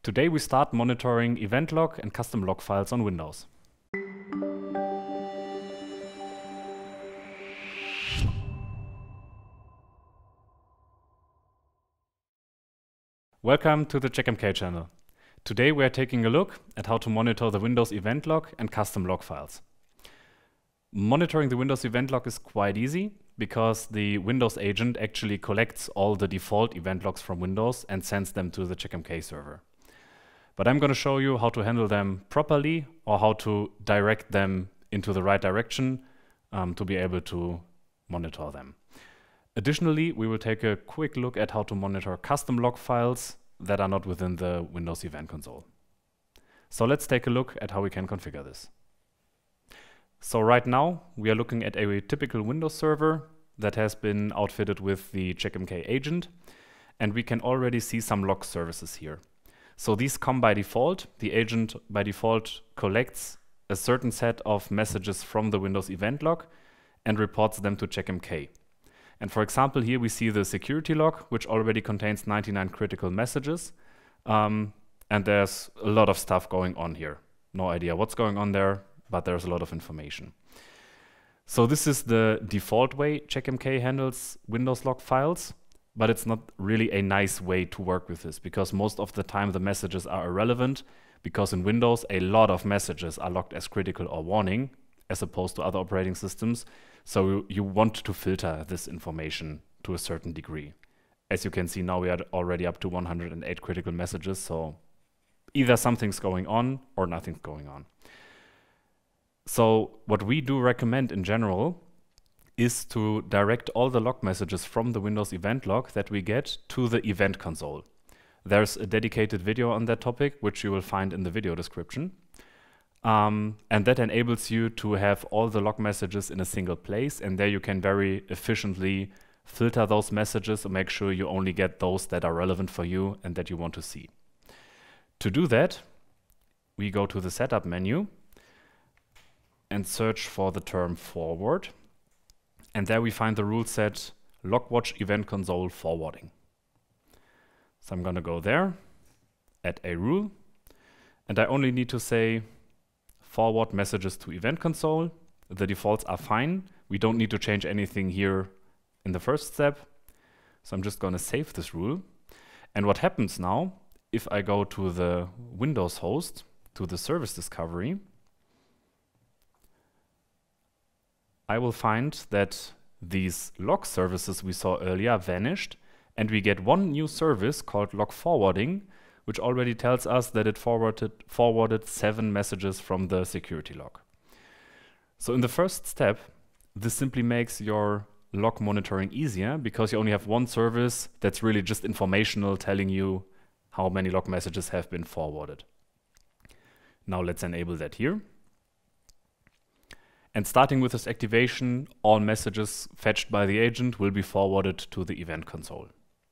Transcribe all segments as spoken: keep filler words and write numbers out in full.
Today we start monitoring event log and custom log files on Windows. Welcome to the CheckMK channel. Today we are taking a look at how to monitor the Windows event log and custom log files. Monitoring the Windows event log is quite easy because the Windows agent actually collects all the default event logs from Windows and sends them to the CheckMK server. But I'm going to show you how to handle them properly or how to direct them into the right direction um, to be able to monitor them. Additionally, we will take a quick look at how to monitor custom log files that are not within the Windows Event Console. So let's take a look at how we can configure this. So right now, we are looking at a typical Windows server that has been outfitted with the CheckMK agent, and we can already see some log services here. So these come by default. The agent by default collects a certain set of messages from the Windows event log and reports them to CheckMK. And for example, here we see the security log, which already contains ninety-nine critical messages. Um, and there's a lot of stuff going on here. No idea what's going on there, but there's a lot of information. So this is the default way CheckMK handles Windows log files. But it's not really a nice way to work with this because most of the time the messages are irrelevant because in Windows a lot of messages are logged as critical or warning as opposed to other operating systems. So you want to filter this information to a certain degree. As you can see now we are already up to one hundred eight critical messages, so either something's going on or nothing's going on. So what we do recommend in general is to direct all the log messages from the Windows event log that we get to the event console. There's a dedicated video on that topic, which you will find in the video description. Um, and that enables you to have all the log messages in a single place, and there you can very efficiently filter those messages and make sure you only get those that are relevant for you and that you want to see. To do that, we go to the setup menu and search for the term forward. And there we find the rule set logwatch event console forwarding. So I'm going to go there, add a rule, and I only need to say forward messages to event console. The defaults are fine. We don't need to change anything here in the first step. So I'm just going to save this rule. And what happens now, if I go to the Windows host, to the service discovery, I will find that these log services we saw earlier vanished, and we get one new service called log forwarding, which already tells us that it forwarded, forwarded seven messages from the security log. So in the first step, this simply makes your log monitoring easier because you only have one service that's really just informational, telling you how many log messages have been forwarded. Now let's enable that here. And starting with this activation, all messages fetched by the agent will be forwarded to the event console.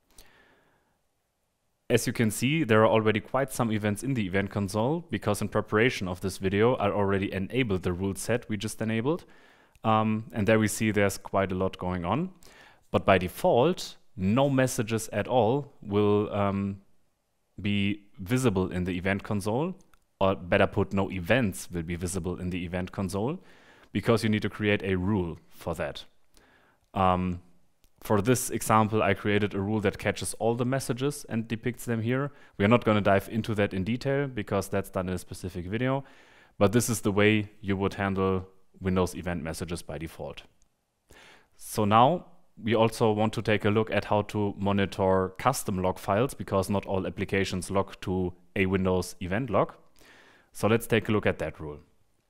As you can see, there are already quite some events in the event console because in preparation of this video, I already enabled the rule set we just enabled. Um, and there we see there's quite a lot going on. But by default, no messages at all will um, be visible in the event console, or better put, no events will be visible in the event console, because you need to create a rule for that. Um, for this example, I created a rule that catches all the messages and depicts them here. We are not going to dive into that in detail because that's done in a specific video, but this is the way you would handle Windows event messages by default. So now we also want to take a look at how to monitor custom log files because not all applications log to a Windows event log. So let's take a look at that rule.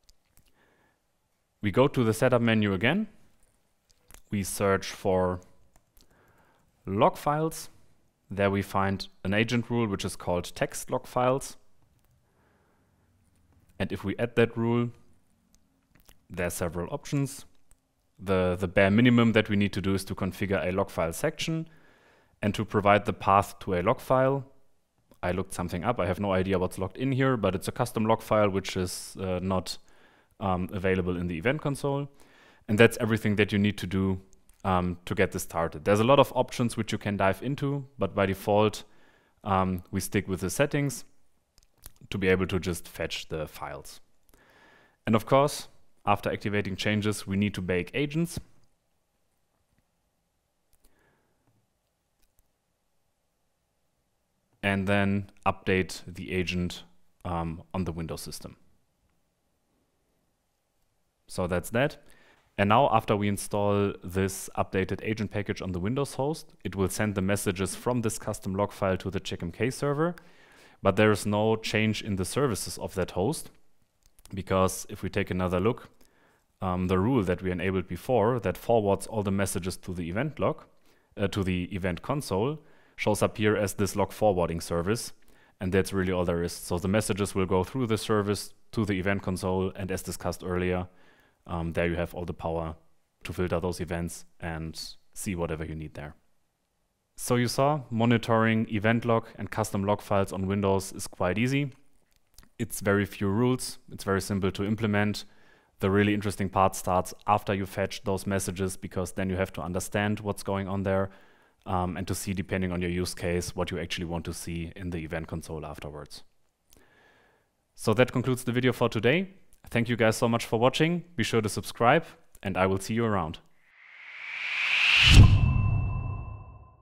We go to the setup menu again. We search for log files. There we find an agent rule which is called text log files. And if we add that rule, there are several options. The, the bare minimum that we need to do is to configure a log file section and to provide the path to a log file. I looked something up. I have no idea what's logged in here, but it's a custom log file which is uh, not Um, available in the event console. And that's everything that you need to do um, to get this started. There's a lot of options which you can dive into, but by default, um, we stick with the settings. to be able to just fetch the files. And of course, after activating changes, we need to bake agents. And then update the agent um, on the Windows system. So that's that. And now after we install this updated agent package on the Windows host, it will send the messages from this custom log file to the CheckMK server. But there is no change in the services of that host, because if we take another look, um, the rule that we enabled before that forwards all the messages to the event log, uh, to the event console, shows up here as this log forwarding service, and that's really all there is. So the messages will go through the service to the event console, and as discussed earlier, um, there you have all the power to filter those events and see whatever you need there. So you saw monitoring event log and custom log files on Windows is quite easy. It's very few rules, it's very simple to implement. The really interesting part starts after you fetch those messages, because then you have to understand what's going on there. Um, and to see, depending on your use case, what you actually want to see in the event console afterwards. So that concludes the video for today. Thank you guys so much for watching. Be sure to subscribe, and I will see you around.